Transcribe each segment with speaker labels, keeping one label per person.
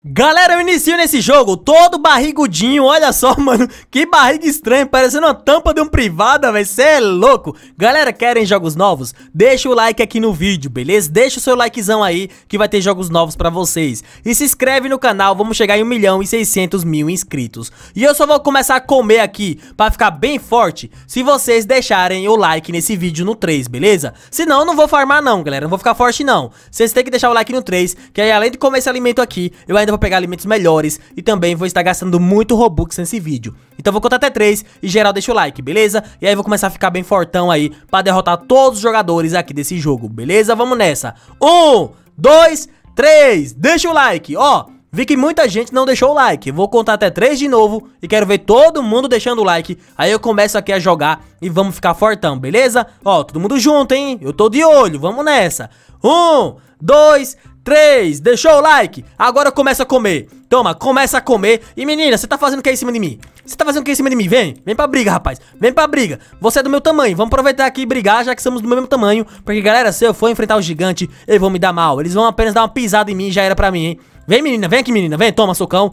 Speaker 1: Galera, eu inicio nesse jogo todo barrigudinho, olha só, mano, que barriga estranha, parecendo uma tampa de um privada, velho, cê é louco. Galera, querem jogos novos? Deixa o like aqui no vídeo, beleza? Deixa o seu likezão aí, que vai ter jogos novos pra vocês. E se inscreve no canal, vamos chegar em 1.600.000 inscritos. E eu só vou começar a comer aqui, pra ficar bem forte, se vocês deixarem o like nesse vídeo no 3, beleza? Senão eu não vou farmar não, galera, não vou ficar forte não. Vocês têm que deixar o like no 3, que aí além de comer esse alimento aqui, eu ainda vou pegar alimentos melhores e também vou estar gastando muito Robux nesse vídeo. Então vou contar até 3 e geral deixa o like, beleza? E aí vou começar a ficar bem fortão aí pra derrotar todos os jogadores aqui desse jogo, beleza? Vamos nessa. 1, 2, 3, deixa o like, ó. Vi que muita gente não deixou o like. Vou contar até 3 de novo e quero ver todo mundo deixando o like. Aí eu começo aqui a jogar e vamos ficar fortão, beleza? Ó, todo mundo junto, hein? Eu tô de olho, vamos nessa. 1, 2, 3, deixou o like? Agora começa a comer. Toma, começa a comer. E menina, você tá fazendo o que em cima de mim? Você tá fazendo o que em cima de mim? Vem pra briga, rapaz. Vem pra briga. Você é do meu tamanho. Vamos aproveitar aqui e brigar, já que somos do mesmo tamanho. Porque, galera, se eu for enfrentar o gigante, eles vão me dar mal. Eles vão apenas dar uma pisada em mim e já era pra mim, hein? Vem, menina, vem aqui, menina, vem, toma socão,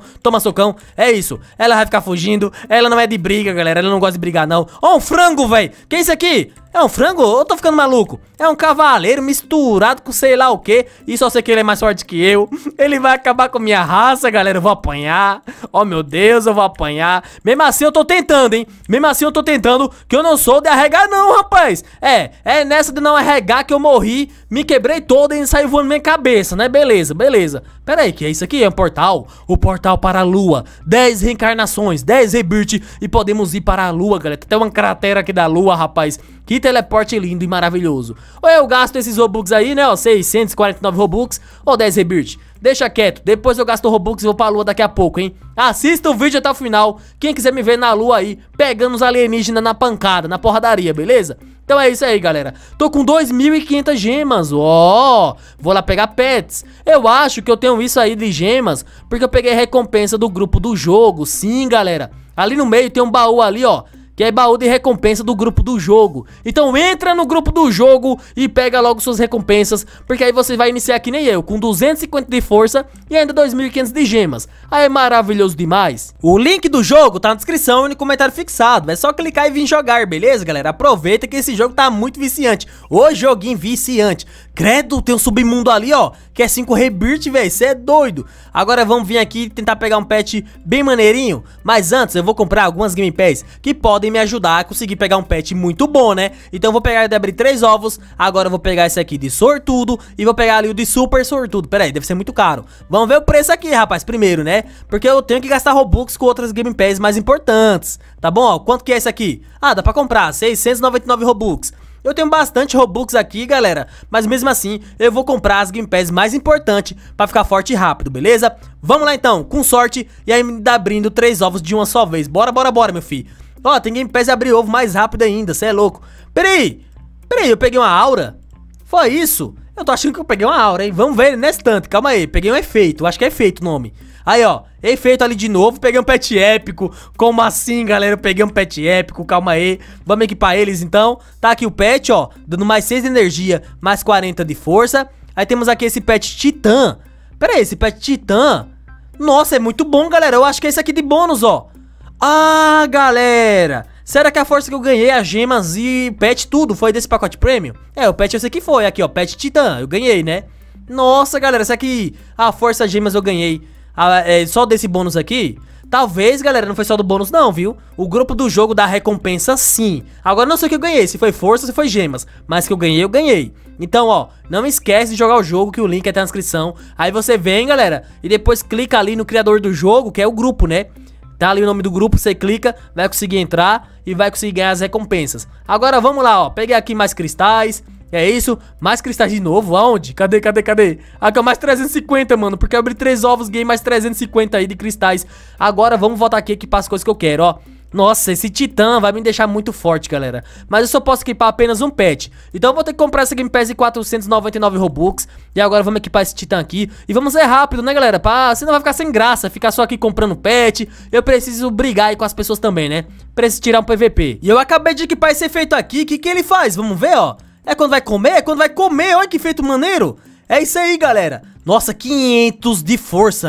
Speaker 1: é isso, ela vai ficar fugindo, ela não é de briga, galera, ela não gosta de brigar, não. Ó, um frango, velho, que é isso aqui? É um frango? Eu tô ficando maluco. É um cavaleiro misturado com sei lá o que. E só sei que ele é mais forte que eu. Ele vai acabar com minha raça, galera, eu vou apanhar. Oh, meu Deus, eu vou apanhar. Mesmo assim eu tô tentando, hein. Mesmo assim eu tô tentando, que eu não sou de arregar não, rapaz. É nessa de não arregar que eu morri. Me quebrei todo e saiu voando minha cabeça, né, beleza. Pera aí, que é isso aqui? É um portal? O portal para a lua. 10 reencarnações, 10 rebirth e podemos ir para a lua, galera. Tem uma cratera aqui da lua, rapaz. Que teleporte lindo e maravilhoso. Ou eu gasto esses Robux aí, né, ó, 649 Robux ou 10 rebirth. Deixa quieto, depois eu gasto Robux e vou pra lua daqui a pouco, hein. Assista o vídeo até o final, quem quiser me ver na lua aí, pegando os alienígenas na pancada, na porradaria, beleza? Então é isso aí, galera. Tô com 2.500 gemas, ó. Vou lá pegar pets. Eu acho que eu tenho isso aí de gemas, porque eu peguei a recompensa do grupo do jogo, sim, galera. Ali no meio tem um baú ali, ó, que é baú de recompensa do grupo do jogo. Então entra no grupo do jogo e pega logo suas recompensas, porque aí você vai iniciar que nem eu, com 250 de força e ainda 2.500 de gemas. Aí é maravilhoso demais. O link do jogo tá na descrição e no comentário fixado. É só clicar e vir jogar, beleza, galera? Aproveita que esse jogo tá muito viciante. Ô joguinho viciante. Credo, tem um submundo ali, ó, que é 5 rebirth, velho, cê é doido. Agora vamos vir aqui tentar pegar um pet bem maneirinho. Mas antes eu vou comprar algumas Game Pass que podem me ajudar a conseguir pegar um pet muito bom, né? Então eu vou pegar de abrir 3 ovos. Agora eu vou pegar esse aqui de sortudo e vou pegar ali o de super sortudo. Pera aí, deve ser muito caro. Vamos ver o preço aqui, rapaz, primeiro, né? Porque eu tenho que gastar Robux com outras Game Pass mais importantes. Tá bom, ó, quanto que é esse aqui? Ah, dá pra comprar, 699 Robux. Eu tenho bastante Robux aqui, galera, mas mesmo assim eu vou comprar as Game Pass mais importantes pra ficar forte e rápido, beleza? Vamos lá então, com sorte, e aí me dá abrindo 3 ovos de uma só vez. Bora, meu filho. Ó, tem Game Pass de abrir ovo mais rápido ainda, cê é louco. Peraí, eu peguei uma aura? Foi isso? Eu tô achando que eu peguei uma aura, hein? Vamos ver nesse tanto, calma aí, peguei um efeito, acho que é efeito o nome. Aí, ó, efeito ali de novo, peguei um pet épico. Como assim, galera? Eu peguei um pet épico, calma aí. Vamos equipar eles, então. Tá aqui o pet, ó, dando mais 6 de energia, mais 40 de força. Aí temos aqui esse pet titã. Pera aí, esse pet titã. Nossa, é muito bom, galera. Eu acho que é esse aqui de bônus, ó. Ah, galera. Será que a força que eu ganhei, as gemas e pet tudo, foi desse pacote premium? É, o pet eu sei que foi. Aqui, ó, pet titã, eu ganhei, né? Nossa, galera, será que a força gemas eu ganhei só desse bônus aqui? Talvez, galera, não foi só do bônus não, viu? O grupo do jogo dá recompensa sim. Agora não sei o que eu ganhei, se foi força ou se foi gemas. Mas que eu ganhei. Então, ó, não esquece de jogar o jogo, que o link tá na descrição. Aí você vem, galera, e depois clica ali no criador do jogo, que é o grupo, né? Tá ali o nome do grupo, você clica, vai conseguir entrar e vai conseguir ganhar as recompensas. Agora vamos lá, ó, peguei aqui mais cristais. É isso, mais cristais de novo, aonde? Cadê? Aqui, ó, mais 350, mano, porque eu abri 3 ovos, ganhei mais 350 aí de cristais. Agora vamos voltar aqui e equipar as coisas que eu quero, ó. Nossa, esse titã vai me deixar muito forte, galera. Mas eu só posso equipar apenas um pet. Então eu vou ter que comprar essa Game Pass de 499 Robux. E agora vamos equipar esse titã aqui. E vamos ser rápido, né, galera? Senão vai ficar sem graça, ficar só aqui comprando pet. Eu preciso brigar aí com as pessoas também, né? Preciso tirar um PVP. E eu acabei de equipar esse efeito aqui. O que ele faz? Vamos ver, ó. É quando vai comer? É quando vai comer, olha que efeito maneiro. É isso aí, galera. Nossa, 500 de força.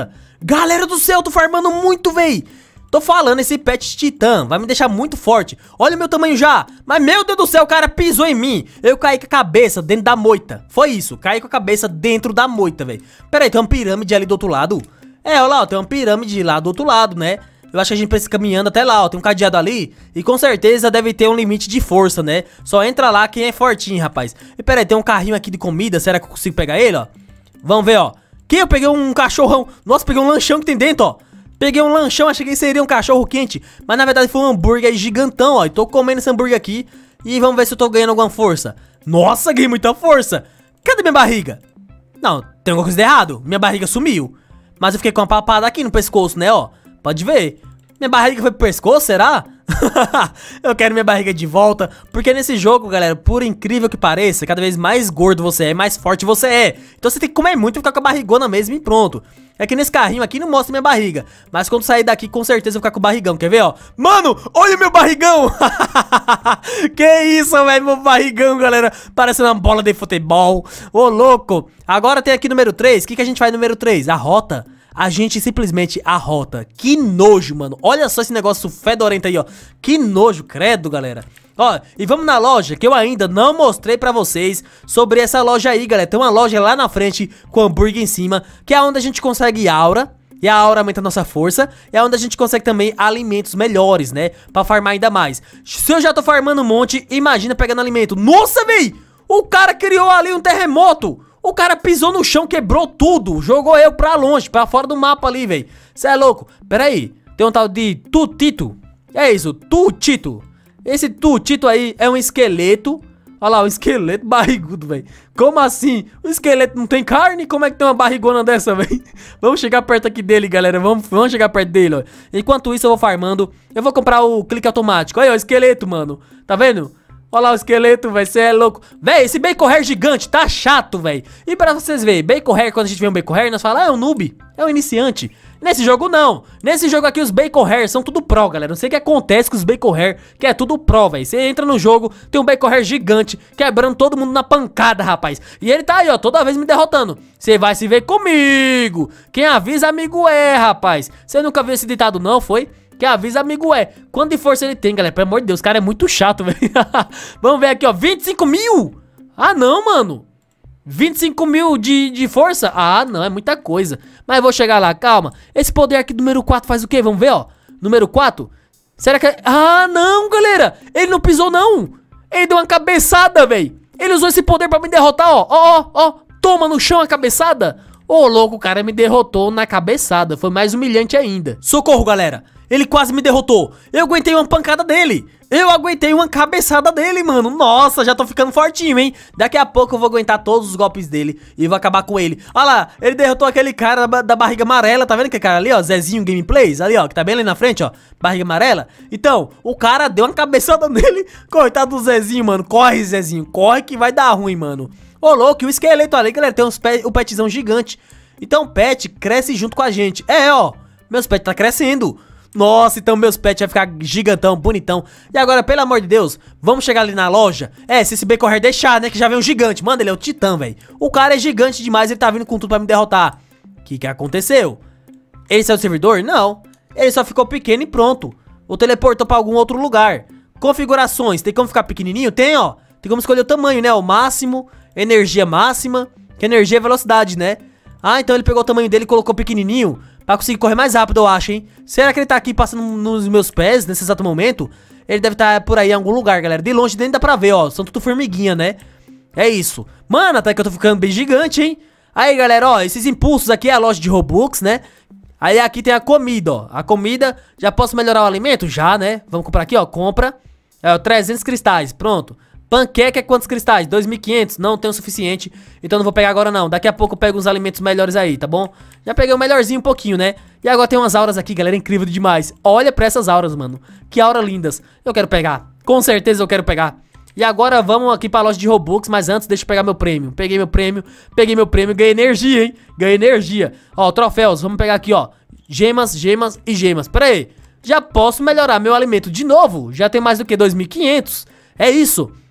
Speaker 1: Galera do céu, tô farmando muito, véi. Tô falando, esse pet titã vai me deixar muito forte. Olha o meu tamanho já. Mas, meu Deus do céu, o cara pisou em mim. Eu caí com a cabeça dentro da moita. Foi isso, caí com a cabeça dentro da moita, velho. Pera aí, tem uma pirâmide ali do outro lado. É, olha lá, ó, tem uma pirâmide lá do outro lado, né? Eu acho que a gente precisa ir caminhando até lá, ó. Tem um cadeado ali. E com certeza deve ter um limite de força, né? Só entra lá quem é fortinho, rapaz. E pera aí, tem um carrinho aqui de comida. Será que eu consigo pegar ele, ó? Vamos ver, ó. Aqui eu peguei um cachorrão. Nossa, peguei um lanchão que tem dentro, ó. Peguei um lanchão, achei que seria um cachorro quente. Mas na verdade foi um hambúrguer gigantão, ó. E tô comendo esse hambúrguer aqui. E vamos ver se eu tô ganhando alguma força. Nossa, ganhei muita força. Cadê minha barriga? Não, tem alguma coisa de errado. Minha barriga sumiu. Mas eu fiquei com uma papada aqui no pescoço, né, ó. Pode ver. Minha barriga foi pro pescoço, será? Eu quero minha barriga de volta. Porque nesse jogo, galera, por incrível que pareça, cada vez mais gordo você é, mais forte você é. Então você tem que comer muito e ficar com a barrigona mesmo e pronto. É que nesse carrinho aqui não mostra minha barriga. Mas quando sair daqui, com certeza eu vou ficar com o barrigão. Quer ver, ó? Mano, olha o meu barrigão. Que isso, velho, meu barrigão, galera. Parecendo uma bola de futebol. Ô, louco. Agora tem aqui número 3. O que a gente faz no número 3? A rota. A gente simplesmente arrota. Que nojo, mano. Olha só esse negócio fedorento aí, ó. Que nojo, credo, galera. Ó, e vamos na loja, que eu ainda não mostrei pra vocês sobre essa loja aí, galera. Tem uma loja lá na frente com hambúrguer em cima, que é onde a gente consegue aura. E a aura aumenta a nossa força. É onde a gente consegue também alimentos melhores, né? Pra farmar ainda mais. Se eu já tô farmando um monte, imagina pegando alimento. Nossa, véi! O cara criou ali um terremoto. O cara pisou no chão, quebrou tudo. Jogou eu pra longe, pra fora do mapa ali, velho. Cê é louco. Pera aí. Tem um tal de Tutito. É isso, Tutito. Esse Tutito aí é um esqueleto. Olha lá, um esqueleto barrigudo, velho. Como assim? O esqueleto não tem carne? Como é que tem uma barrigona dessa, velho? Vamos chegar perto aqui dele, galera. Vamos chegar perto dele, ó. Enquanto isso, eu vou farmando. Eu vou comprar o clique automático. Aí, ó, o esqueleto, mano. Tá vendo? Olha lá o esqueleto, velho, você é louco. Véi, esse bacon hair gigante tá chato, velho. E pra vocês verem, bacon hair, quando a gente vê um bacon hair, nós falamos, ah, é um noob, é um iniciante. Nesse jogo não. Nesse jogo aqui os bacon hair são tudo pro, galera. Não sei o que acontece com os bacon hair, que é tudo pro, velho. Você entra no jogo, tem um bacon hair gigante, quebrando todo mundo na pancada, rapaz. E ele tá aí, ó, toda vez me derrotando. Você vai se ver comigo. Quem avisa, amigo é, rapaz. Você nunca viu esse ditado não, foi? Que avisa, amigo é. Quanto de força ele tem, galera? Pelo amor de Deus, o cara é muito chato, velho. Vamos ver aqui, ó. 25 mil? Ah, não, mano. 25 mil de força? Ah, não, é muita coisa. Mas eu vou chegar lá, calma. Esse poder aqui do número 4 faz o quê? Vamos ver, ó. Número 4? Será que... Ah, não, galera. Ele não pisou, não. Ele deu uma cabeçada, velho. Ele usou esse poder pra me derrotar, ó. Ó, ó, ó. Toma no chão a cabeçada. Ô, louco, o cara me derrotou na cabeçada. Foi mais humilhante ainda. Socorro, galera. Ele quase me derrotou. Eu aguentei uma pancada dele. Eu aguentei uma cabeçada dele, mano. Nossa, já tô ficando fortinho, hein. Daqui a pouco eu vou aguentar todos os golpes dele e vou acabar com ele. Olha lá, ele derrotou aquele cara da barriga amarela. Tá vendo aquele cara ali, ó? Zezinho Gameplays, ali, ó, que tá bem ali na frente, ó. Barriga amarela. Então, o cara deu uma cabeçada nele. Coitado do Zezinho, mano. Corre, Zezinho. Corre que vai dar ruim, mano. Ô, louco, e o esqueleto ali, galera, tem um petzão gigante. Então o pet cresce junto com a gente. É, ó, meus pets tá crescendo. Nossa, então meus pets vai ficar gigantão, bonitão. E agora, pelo amor de Deus, vamos chegar ali na loja. É, se esse bacon hair deixar, né, que já vem um gigante. Mano, ele é o titã, velho. O cara é gigante demais, ele tá vindo com tudo pra me derrotar. O que aconteceu? Ele saiu do servidor? Não. Ele só ficou pequeno e pronto. Ou teleportou pra algum outro lugar. Configurações, tem como ficar pequenininho? Tem, ó. Tem como escolher o tamanho, né, o máximo, energia máxima, que energia é velocidade, né. Ah, então ele pegou o tamanho dele e colocou pequenininho pra conseguir correr mais rápido, eu acho, hein. Será que ele tá aqui passando nos meus pés nesse exato momento? Ele deve estar por aí em algum lugar, galera. De longe nem dá pra ver, ó. São tudo formiguinha, né. É isso. Mano, até que eu tô ficando bem gigante, hein. Aí, galera, ó, esses impulsos aqui é a loja de Robux, né. Aí aqui tem a comida, ó. A comida, já posso melhorar o alimento? Já, né. Vamos comprar aqui, ó, compra. É, ó, 300 cristais, pronto. Panqueca é quantos cristais? 2.500, não tem o suficiente. Então não vou pegar agora não, daqui a pouco eu pego uns alimentos melhores aí, tá bom? Já peguei o melhorzinho um pouquinho, né? E agora tem umas auras aqui, galera, incrível demais. Olha pra essas auras, mano. Que aura lindas. Eu quero pegar, com certeza eu quero pegar. E agora vamos aqui pra loja de Robux, mas antes deixa eu pegar meu prêmio. Peguei meu prêmio, ganhei energia, hein? Ganhei energia. Ó, troféus, vamos pegar aqui, ó. Gemas, gemas e gemas. Pera aí, já posso melhorar meu alimento de novo. Já tem mais do que 2.500. É isso.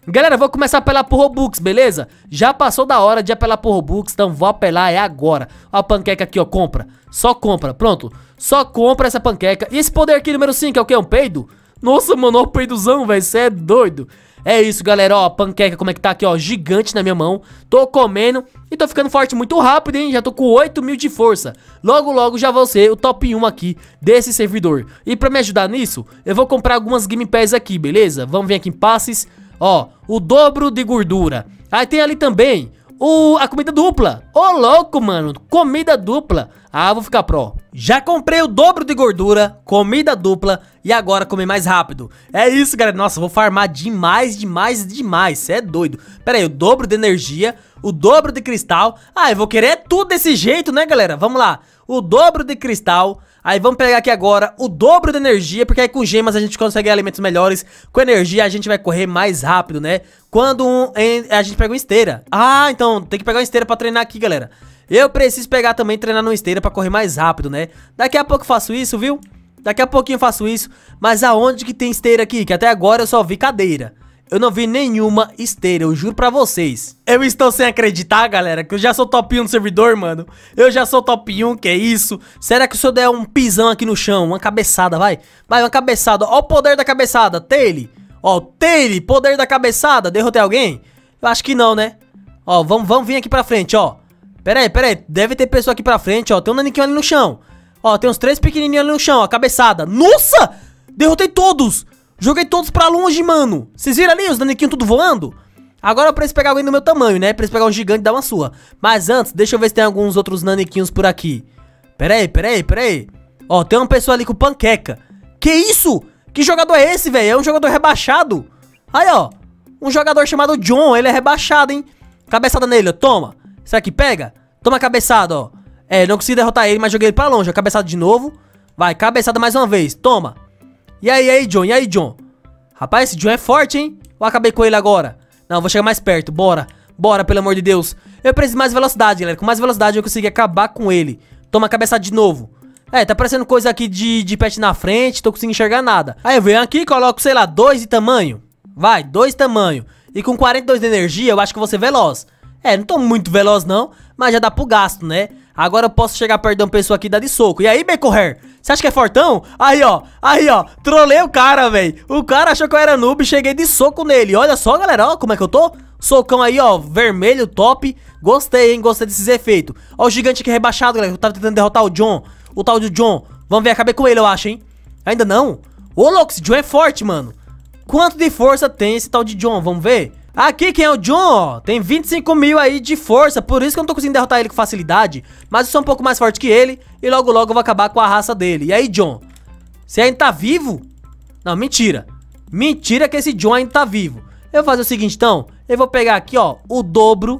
Speaker 1: Galera, vou começar a apelar pro Robux, beleza? Já passou da hora de apelar pro Robux, então vou apelar, é agora. Ó a panqueca aqui, ó, compra. Só compra, pronto. Só compra essa panqueca. E esse poder aqui, número 5, é o quê? Um peido? Nossa, mano, ó o peidozão, velho, cê é doido. É isso, galera, ó, a panqueca como é que tá aqui, ó, gigante na minha mão. Tô comendo e tô ficando forte muito rápido, hein, já tô com 8.000 de força. Logo, logo já vou ser o top 1 aqui desse servidor. E pra me ajudar nisso, eu vou comprar algumas Game Pass aqui, beleza? Vamos vir aqui em passes, ó, o dobro de gordura. Aí tem ali também a comida dupla. Ô, louco, mano, comida dupla. Ah, vou ficar pro. Já comprei o dobro de gordura, comida dupla e agora comer mais rápido. É isso, galera. Nossa, vou farmar demais, demais, demais. Cê é doido. Pera aí, o dobro de energia, o dobro de cristal. Ah, eu vou querer tudo desse jeito, né, galera? Vamos lá. O dobro de cristal. Aí vamos pegar aqui agora o dobro de energia, porque aí com gemas a gente consegue alimentos melhores. Com energia a gente vai correr mais rápido, né? Quando a gente pega uma esteira. Ah, então tem que pegar uma esteira pra treinar aqui, galera. Eu preciso pegar também, treinar numa esteira pra correr mais rápido, né? Daqui a pouco eu faço isso, viu? Daqui a pouquinho eu faço isso. Mas aonde que tem esteira aqui? Que até agora eu só vi cadeira. Eu não vi nenhuma esteira, eu juro pra vocês. Eu estou sem acreditar, galera, que eu já sou top 1 no servidor, mano. Eu já sou top 1, que é isso? Será que se eu der um pisão aqui no chão, uma cabeçada, vai? Vai, uma cabeçada. Ó o poder da cabeçada, Taily. Ó, Taily, poder da cabeçada. Derrotei alguém? Eu acho que não, né? Ó, vamos vir aqui pra frente, ó. Pera aí, deve ter pessoa aqui pra frente, ó. Tem um naniquinho ali no chão. Ó, tem uns 3 pequenininhos ali no chão, ó, cabeçada. Nossa! Derrotei todos! Joguei todos pra longe, mano. Vocês viram ali os naniquinhos tudo voando? Agora eu preciso pegar alguém do meu tamanho, né? Preciso pegar um gigante e dar uma surra. Mas antes, deixa eu ver se tem alguns outros naniquinhos por aqui. Pera aí. Ó, tem uma pessoa ali com panqueca. Que isso? Que jogador é esse, velho? É um jogador rebaixado. Aí, ó. Um jogador chamado John. Ele é rebaixado, hein? Cabeçada nele, ó. Toma. Isso aqui, pega. Toma a cabeçada, ó. É, não consegui derrotar ele, mas joguei ele pra longe. Ó, cabeçada de novo. Vai, cabeçada mais uma vez. Toma. E aí, John? E aí, John? Rapaz, esse John é forte, hein? Eu acabei com ele agora. Não, vou chegar mais perto. Bora. Bora, pelo amor de Deus. Eu preciso de mais velocidade, galera. Com mais velocidade eu consegui acabar com ele. Toma a cabeçada de novo. É, tá aparecendo coisa aqui de pet na frente. Tô conseguindo enxergar nada. Aí eu venho aqui e coloco, sei lá, 2 de tamanho. Vai, 2 de tamanho. E com 42 de energia eu acho que eu vou ser veloz. É, não tô muito veloz não, mas já dá pro gasto, né? Agora eu posso chegar perto de uma pessoa aqui e dar de soco. E aí, Becorrer? Você acha que é fortão? Aí, ó. Trolei o cara, velho. O cara achou que eu era noob e cheguei de soco nele. Olha só, galera, ó, como é que eu tô. Socão aí, ó, vermelho, top. Gostei, hein, gostei desses efeitos. Ó o gigante aqui rebaixado, galera. Eu tava tentando derrotar o John. O tal do John. Vamos ver, acabei com ele, eu acho, hein. Ainda não? Ô, louco, esse John é forte, mano. Quanto de força tem esse tal de John? Vamos ver. Aqui quem é o John, ó, tem 25 mil aí de força, por isso que eu não tô conseguindo derrotar ele com facilidade. Mas eu sou um pouco mais forte que ele e logo logo eu vou acabar com a raça dele. E aí, John, você ainda tá vivo? Não, mentira. Mentira que esse John ainda tá vivo. Eu vou fazer o seguinte então, eu vou pegar aqui, ó, o dobro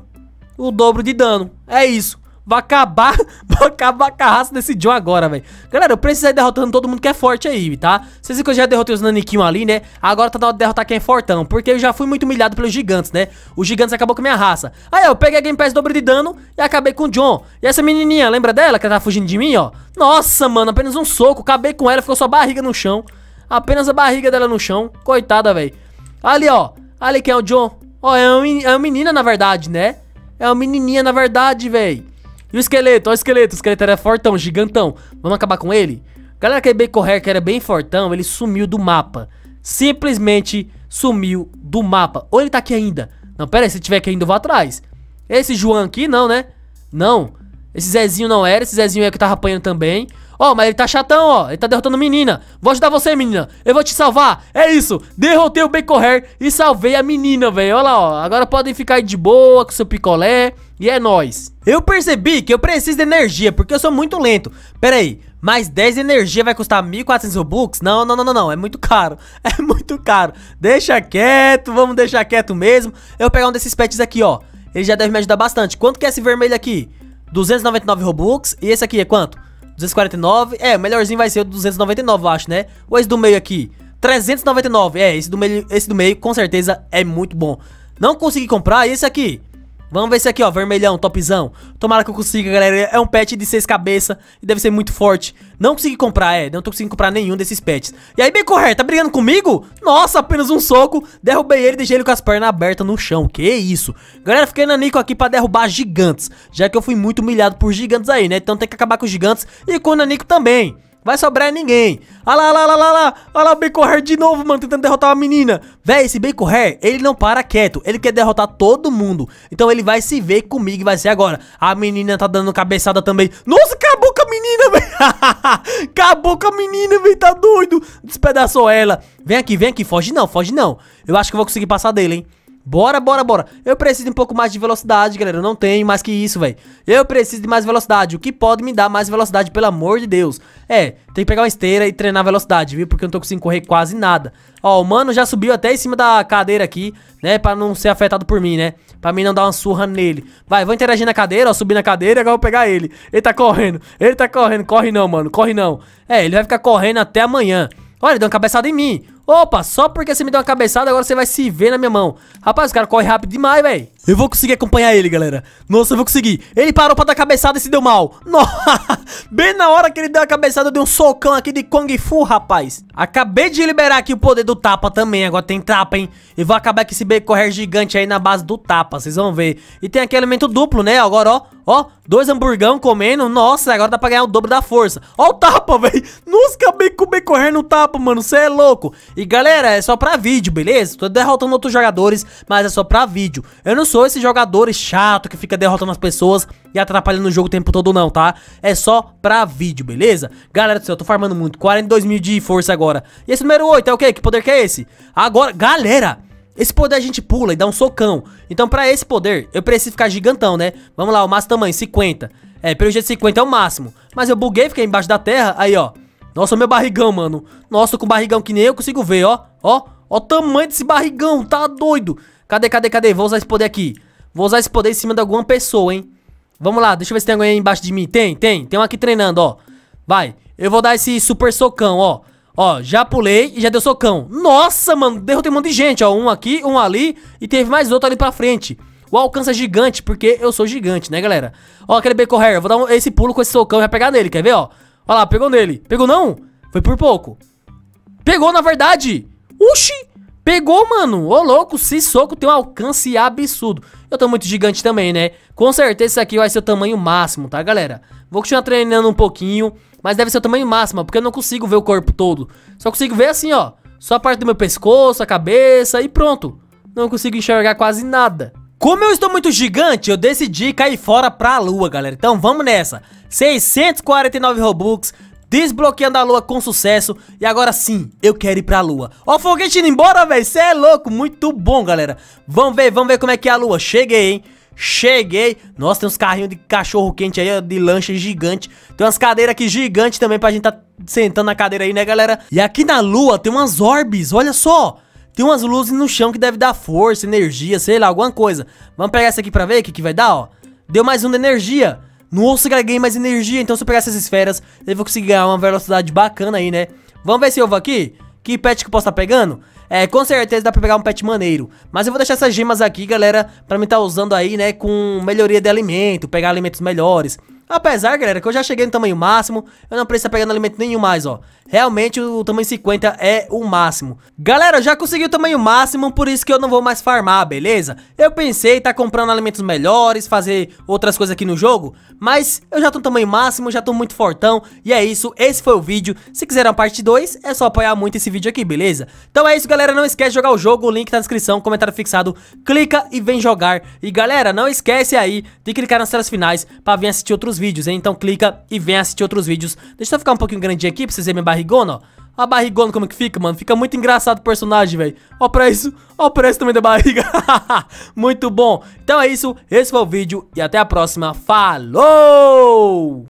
Speaker 1: de dano. É isso. Vou acabar com a raça desse John agora, velho. Galera, eu preciso ir derrotando todo mundo que é forte aí, tá? Vocês viram que eu já derrotei os naniquinhos ali, né? Agora tá na hora de derrotar quem é fortão, porque eu já fui muito humilhado pelos gigantes, né? Os gigantes acabou com a minha raça. Aí, ó, eu peguei a Game Pass dobro de dano e acabei com o John. E essa menininha, lembra dela que ela tava fugindo de mim, ó? Nossa, mano, apenas um soco. Acabei com ela, ficou só a barriga no chão. Apenas a barriga dela no chão. Coitada, velho. Ali, ó. Ali quem é o John. Ó, é uma menina, na verdade, né? É uma menininha, na verdade, velho. E o esqueleto, ó o esqueleto era fortão, gigantão. Vamos acabar com ele? Galera, aquele Becorrer que era bem fortão, ele sumiu do mapa. Simplesmente sumiu do mapa. Ou ele tá aqui ainda? Não, pera aí, se tiver aqui ainda eu vou atrás. Esse João aqui não, né? Não, esse Zezinho não era, esse Zezinho é que tava apanhando também. Ó, mas ele tá chatão, ó, ele tá derrotando menina. Vou ajudar você, menina, eu vou te salvar. É isso, derrotei o Becorrer e salvei a menina, velho. Olha lá, ó, agora podem ficar aí de boa com seu picolé. E é nóis. Eu percebi que eu preciso de energia, porque eu sou muito lento. Pera aí, mais 10 de energia vai custar 1.400 Robux? Não, é muito caro. É muito caro. Deixa quieto, vamos deixar quieto mesmo. Eu vou pegar um desses pets aqui, ó. Ele já deve me ajudar bastante. Quanto que é esse vermelho aqui? 299 Robux. E esse aqui é quanto? 249. É, o melhorzinho vai ser o 299, eu acho, né? Ou esse do meio aqui? 399. É, esse do meio com certeza é muito bom. Não consegui comprar. E esse aqui? Vamos ver esse aqui, ó, vermelhão, topzão. Tomara que eu consiga, galera. É um pet de 6 cabeças e deve ser muito forte. Não consegui comprar, não tô conseguindo comprar nenhum desses pets. E aí, bem correto, tá brigando comigo? Nossa, apenas um soco. Derrubei ele e deixei ele com as pernas abertas no chão. Que isso? Galera, fiquei na Nico aqui pra derrubar gigantes, já que eu fui muito humilhado por gigantes aí, né? Então tem que acabar com os gigantes e com o Nanico também. Vai sobrar ninguém. Olha lá, olha lá, olha lá. Olha lá o Bacon Hair de novo, mano, tentando derrotar uma menina. Véi, esse Bacon Hair, ele não para quieto. Ele quer derrotar todo mundo. Então ele vai se ver comigo e vai ser agora. A menina tá dando cabeçada também. Nossa, acabou com a menina, velho. Acabou com a menina, velho. Tá doido. Despedaçou ela. Vem aqui, foge não, foge não. Eu acho que eu vou conseguir passar dele, hein. Bora, bora, bora. Eu preciso de um pouco mais de velocidade, galera. Eu não tenho mais que isso, velho. Eu preciso de mais velocidade. O que pode me dar mais velocidade, pelo amor de Deus? Tem que pegar uma esteira e treinar a velocidade, viu? Porque eu não tô conseguindo correr quase nada. Ó, o mano já subiu até em cima da cadeira aqui, né? Pra não ser afetado por mim, né? Pra mim não dar uma surra nele. Vai, vou interagir na cadeira, ó. Subir na cadeira e agora eu vou pegar ele. Ele tá correndo. Ele tá correndo. Corre não, mano. Corre não. Ele vai ficar correndo até amanhã. Olha, ele deu uma cabeçada em mim. Opa, só porque você me deu uma cabeçada, agora você vai se ver na minha mão. Rapaz, o cara corre rápido demais, velho. Eu vou conseguir acompanhar ele, galera. Nossa, eu vou conseguir. Ele parou pra dar cabeçada e se deu mal. Nossa, bem na hora que ele deu a cabeçada, eu dei um socão aqui de Kung Fu, rapaz. Acabei de liberar aqui o poder do tapa também. Agora tem tapa, hein. E vou acabar com esse Bacon Hair gigante aí na base do tapa, vocês vão ver. E tem aqui elemento duplo, né, agora, ó. 2 hamburgão comendo. Nossa, agora dá pra ganhar o dobro da força. Ó o tapa, velho. Nossa, acabei com o Bacon Hair no tapa, mano. Você é louco. E galera, é só pra vídeo, beleza? Tô derrotando outros jogadores, mas é só pra vídeo. Eu não sou esse jogador chato que fica derrotando as pessoas e atrapalhando o jogo o tempo todo não, tá? É só pra vídeo, beleza? Galera do céu, eu tô farmando muito. 42 mil de força agora. E esse número 8 é o quê? Que poder que é esse? Agora, galera, esse poder a gente pula e dá um socão. Então pra esse poder, eu preciso ficar gigantão, né? Vamos lá, o máximo tamanho, 50. Pelo jeito 50 é o máximo. Mas eu buguei, fiquei embaixo da terra. Aí, ó. Nossa, meu barrigão, mano. Nossa, com barrigão que nem eu consigo ver, ó. Ó o tamanho desse barrigão, tá doido. Cadê? Vou usar esse poder aqui. Vou usar esse poder em cima de alguma pessoa, hein. Vamos lá, deixa eu ver se tem alguém aí embaixo de mim. Tem um aqui treinando, ó. Vai, eu vou dar esse super socão, ó. Ó, já pulei e já deu socão. Nossa, mano, derrotei um monte de gente, ó. Um aqui, um ali e teve mais outro ali pra frente. O alcance é gigante, porque eu sou gigante, né, galera. Ó, aquele Bacon Hair, eu vou dar esse pulo com esse socão e vai pegar nele, quer ver, ó. Ó lá, pegou nele. Pegou não? Foi por pouco. Pegou, na verdade. Oxi, pegou, mano. Ô, louco, esse soco tem um alcance absurdo. Eu tô muito gigante também, né? Com certeza esse aqui vai ser o tamanho máximo, tá, galera? Vou continuar treinando um pouquinho, mas deve ser o tamanho máximo, porque eu não consigo ver o corpo todo. Só consigo ver assim, ó. Só a parte do meu pescoço, a cabeça e pronto. Não consigo enxergar quase nada. Como eu estou muito gigante, eu decidi cair fora pra lua, galera. Então vamos nessa. 649 Robux, desbloqueando a lua com sucesso. E agora sim, eu quero ir pra lua. Ó o foguete indo embora, velho. Cê é louco, muito bom, galera. Vamos ver como é que é a lua. Cheguei, hein. Cheguei. Nossa, tem uns carrinhos de cachorro quente aí, de lancha gigante. Tem umas cadeiras aqui gigantes também pra gente tá sentando na cadeira aí, né, galera? E aqui na lua tem umas orbes, olha só. Tem umas luzes no chão que deve dar força, energia, sei lá, alguma coisa. Vamos pegar essa aqui pra ver o que vai dar, ó. Deu mais um de energia. Nossa, ganhei mais energia. Então se eu pegar essas esferas, eu vou conseguir ganhar uma velocidade bacana aí, né? Vamos ver se eu vou aqui. Que pet que eu posso estar pegando? Com certeza dá pra pegar um pet maneiro. Mas eu vou deixar essas gemas aqui, galera, pra mim estar usando aí, né, com melhoria de alimento, pegar alimentos melhores. Apesar, galera, que eu já cheguei no tamanho máximo, eu não preciso estar pegando alimento nenhum mais, ó. Realmente o tamanho 50 é o máximo. Galera, eu já consegui o tamanho máximo, por isso que eu não vou mais farmar, beleza? Eu pensei em tá comprando alimentos melhores, fazer outras coisas aqui no jogo, mas eu já tô no tamanho máximo, já tô muito fortão. E é isso, esse foi o vídeo. Se quiser uma parte 2, é só apoiar muito esse vídeo aqui, beleza? Então é isso, galera, não esquece de jogar o jogo, o link tá na descrição, comentário fixado. Clica e vem jogar. E galera, não esquece aí de clicar nas telas finais pra vir assistir outros vídeos, hein? Então clica e vem assistir outros vídeos. Deixa eu ficar um pouquinho grandinho aqui pra vocês verem minha barrigona, ó. A barrigona como que fica, mano. Fica muito engraçado o personagem, velho. Ó pra isso também da barriga. Muito bom. Então é isso, esse foi o vídeo e até a próxima. Falou!